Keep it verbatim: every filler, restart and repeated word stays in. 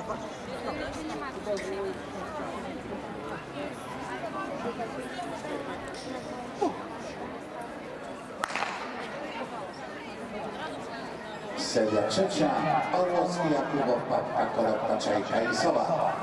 Seria trzecia, Orłowski, Jakubow, Papka, Kolebka, Czajka i Sowa.